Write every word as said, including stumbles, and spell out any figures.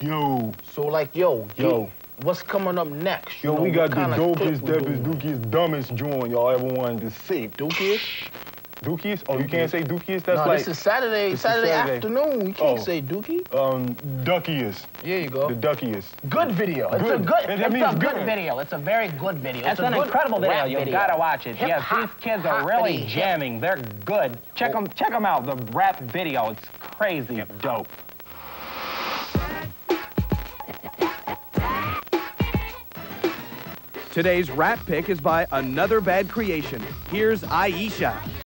Yo. So like, yo, Yo. what's coming up next? You Yo, know, we got the dopest, we deepest, dookiest, dumbest joint y'all ever wanted to see. Dookiest? Dookiest? Oh, you can't say dookiest? That's no, like... this is Saturday, this Saturday, is Saturday afternoon. You can't oh. say dookie. Um, duckiest. There you go. The duckiest. Good video. It's good. a good, And that it's means a good, good video. It's a very good video. That's it's an a good incredible video. rap You've video. got to watch it. Hip yes, hop, these kids are really hoppity, jamming. hip. They're good. Check Oh. them, check them out. The rap video. It's crazy dope. Today's rap pick is by Another Bad Creation. Here's Aisha.